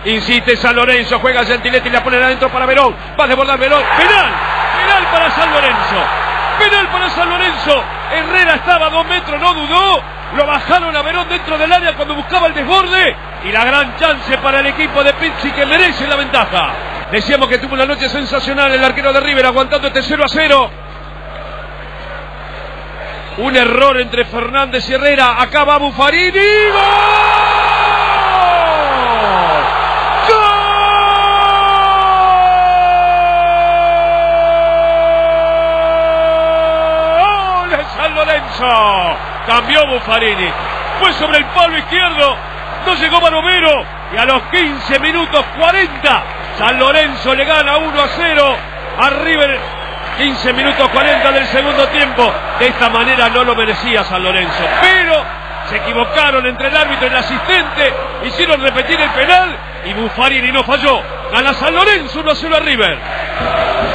Insiste San Lorenzo, juega Gentiletti, la pone adentro para Verón. Va a desbordar Verón. ¡Penal! ¡Penal para San Lorenzo! ¡Penal para San Lorenzo! Herrera estaba a 2 metros, no dudó. Lo bajaron a Verón dentro del área cuando buscaba el desborde. Y la gran chance para el equipo de Pizzi, que merece la ventaja. Decíamos que tuvo una noche sensacional el arquero de River, aguantando este 0-0. Un error entre Fernández y Herrera. Acá va Buffarini. ¡Gol! ¡Gol de San Lorenzo! Cambió Buffarini. Fue sobre el palo izquierdo. No llegó Barovero. Y a los 15 minutos 40, San Lorenzo le gana 1-0 a River. 15 minutos 40 del segundo tiempo. De esta manera no lo merecía San Lorenzo, pero se equivocaron entre el árbitro y el asistente. Hicieron repetir el penal y Buffarini no falló. Gana San Lorenzo 1-0 a River.